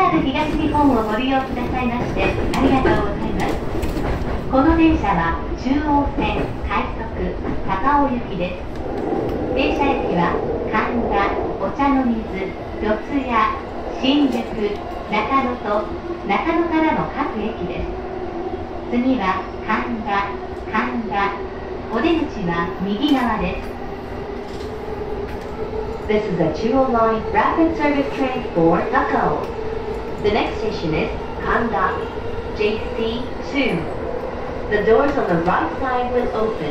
く東日本をご利用くださいましてありがとうございます。この電車は中央線快速高尾行きです。停車駅は神田、お茶の水、四谷、新宿、中野と中野からの各駅です。次は神田、お出口は右側です。This is a Chuo Line rapid service train for Nakao. The next station is Kanda, JC2. The doors on the right side will open.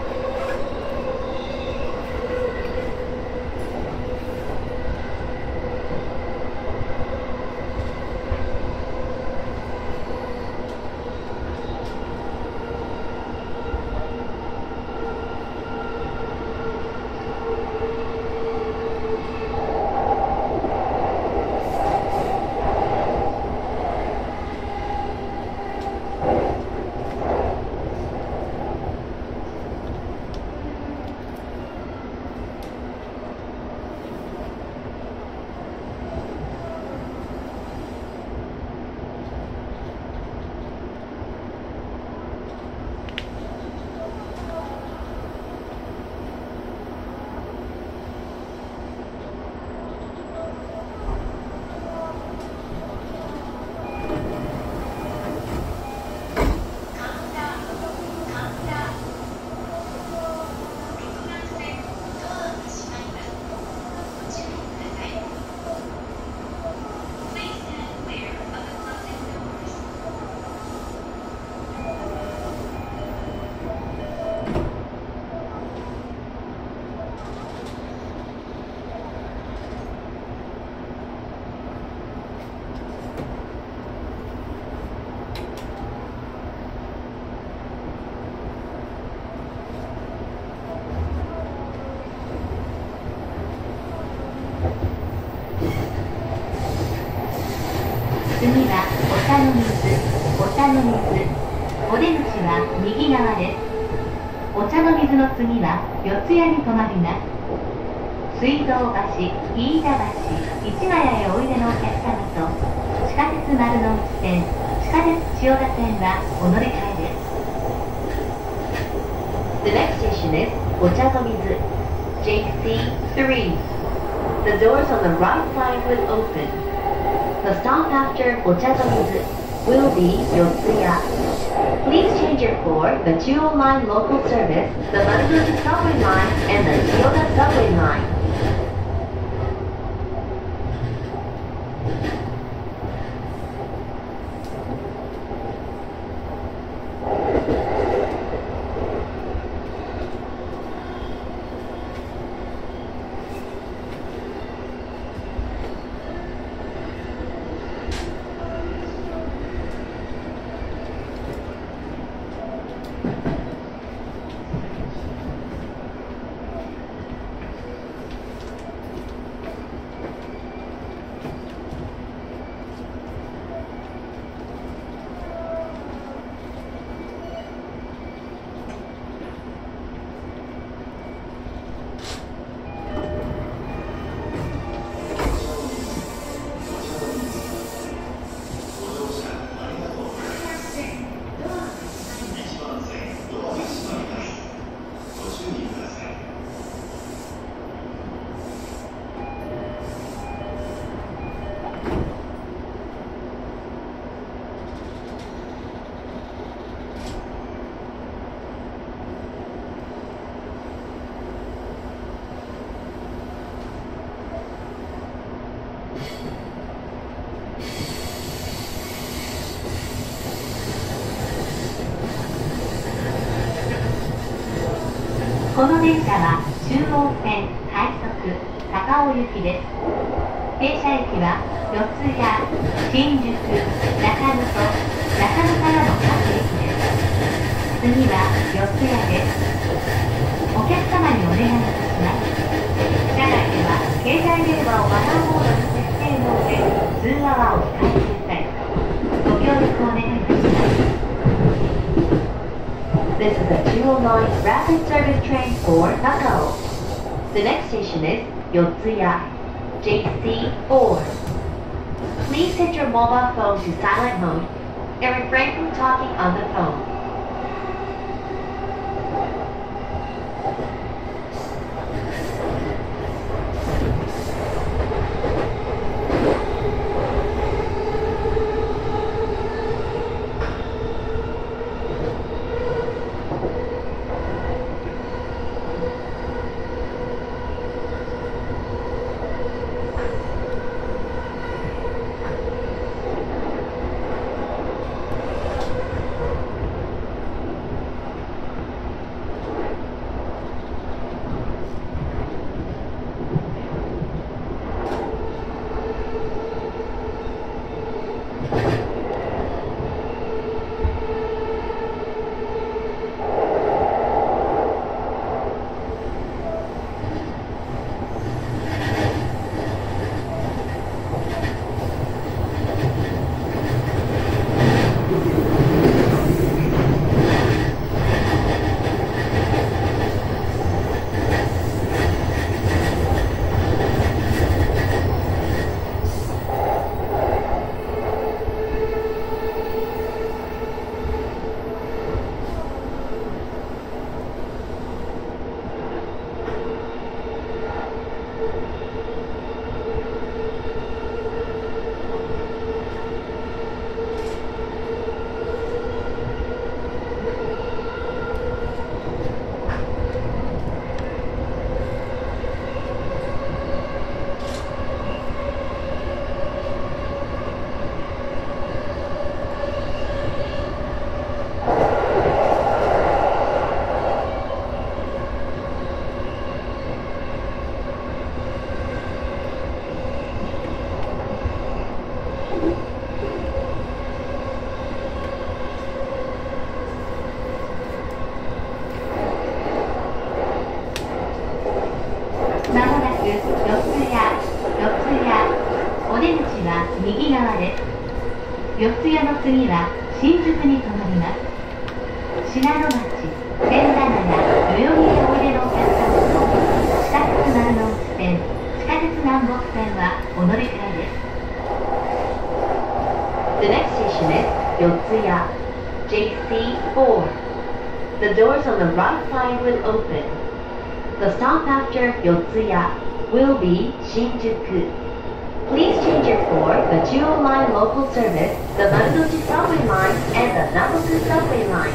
次はお茶の水、お出口は右側です。お茶の水の次は四谷に停まります。水道橋、飯田橋、市ヶ谷へおいでのお客様と地下鉄丸の内線、地下鉄千代田線はお乗り換えです。The next station is お茶の水 JC3. The doors on the right side will open. The stop after Ochanomizu will be Yotsuya. Please change your for the Chuo Line local service, the Maruguchi subway line, and the Chiyoda subway line. この電車は中央線快速高尾行きです。停車駅は四谷、新宿、中野と中野からの各駅です。次は四谷です。お客様にお願いいたします。車内では携帯電話をマナーモードに設定の上、通話はお控えください。ご協力お願いいたします。This is a Chuo Line rapid service train for Nakao. The next station is Yotsuya, JC4. Please set your mobile phone to silent mode and refrain from talking on the phone.四谷の次は新宿に停まります。信濃町、千駄ヶ谷、代々木へおいでのお客様と地下鉄丸ノ内線、地下鉄南北線はお乗り換えです。The next station is 四谷 JC4. The doors on the right side will open. The stop after 四谷 will be 新宿. Please change your for the Jewel Line local service, the Marunouchi subway line, and the Naboku subway line.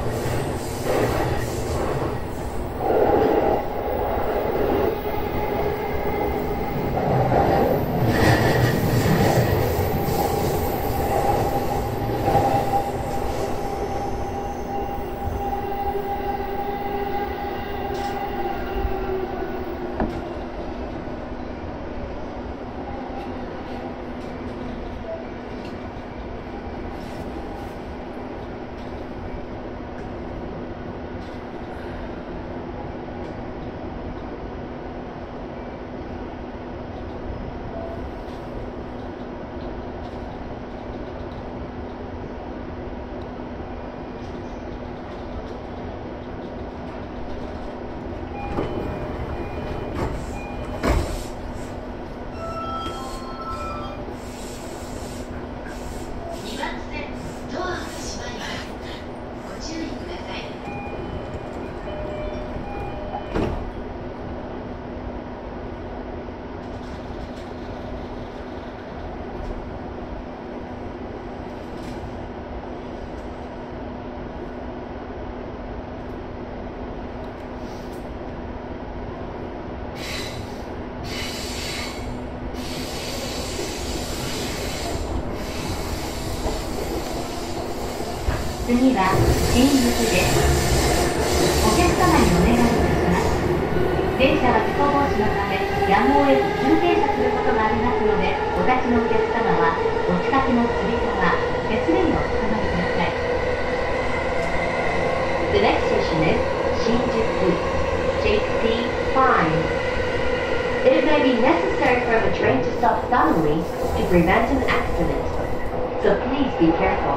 次は新宿です。お客様にお願いいたします。電車は事故防止のためやむを得ず急停車することがありますので、お立ちのお客様はお近くのつり革、手すりにおつかまりください。The next station is 新宿 JC5. It may be necessary for the train to stop suddenly to prevent an accident, so please be careful.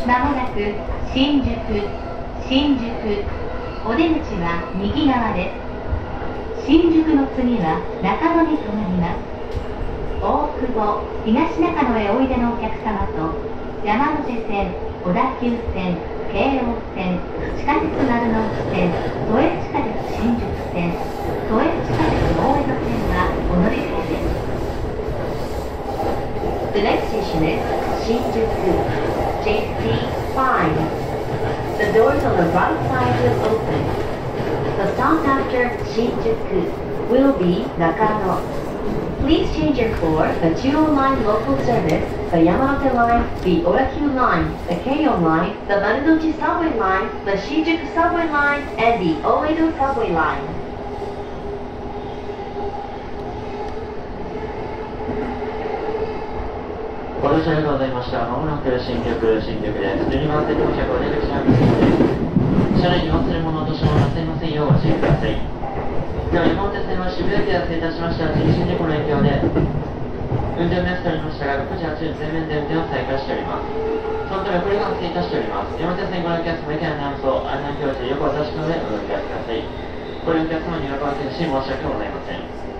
まもなく新宿、お出口は右側です。新宿の次は中野に停まります。大久保、東中野へおいでのお客様と、山手線、小田急線、京王線、地下鉄丸ノ内線、都営地下鉄新宿線、都営地下鉄大江戸線はお乗り換えです。The next station is Shinjuku, JC5. The doors on the right side will open. The stop after Shinjuku will be Nakano. Please change your floor, the Chuo Line local service, the Yamanote Line, the Orakyu Line, the Keio Line, the Marunouchi Subway Line, the Shinjuku Subway Line, and the Oedo Subway Line. ご乗車ありがとうございました。まもなく新宿です。12番線到着お出口は右です。車内に忘れ物落とし物なさいませんようご注意ください。では山手線は渋谷駅で発生いたしました新新宿の影響で運転を目安しておりましたが、6時8分全面で運転を再開しております。そのためこれが発生いたしております。山手線ご覧のお客様以外のアナウンスを案内表示よくお確かめお乗り換えください。ご利用のお客様にはご安心申し訳ございません。